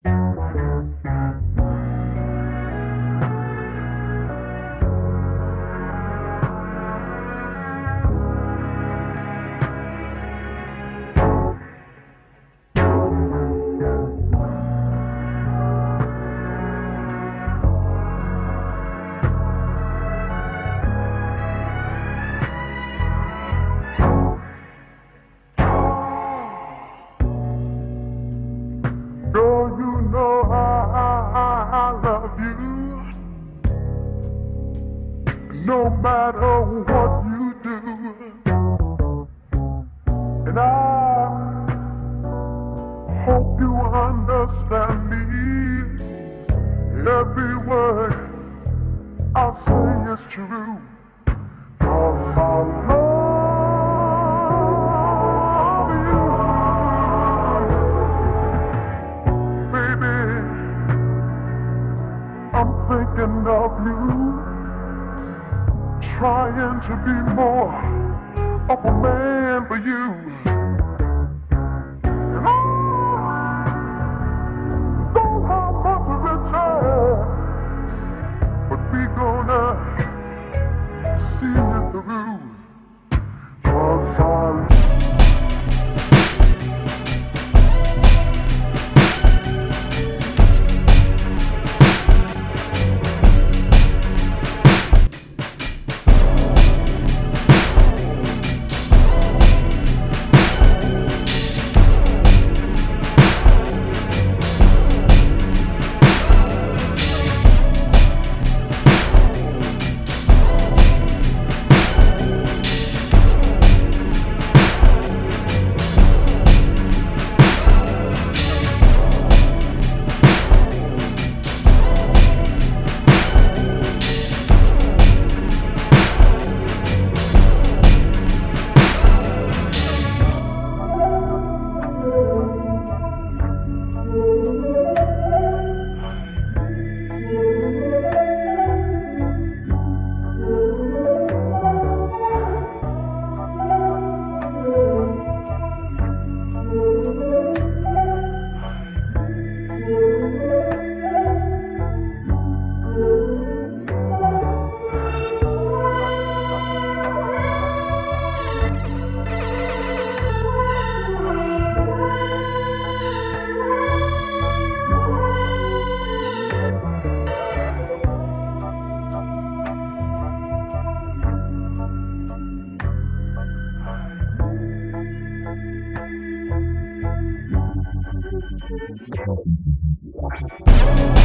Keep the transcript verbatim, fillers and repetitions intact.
Girl, you know how I love you. No matter what you do, and I hope you understand me. Every word I say is true. 'Cause I love you, baby. I'm thinking of you, trying to be more of a man for you. And I don't have much to return, but we gonna see it through. 'Cause I Thank you.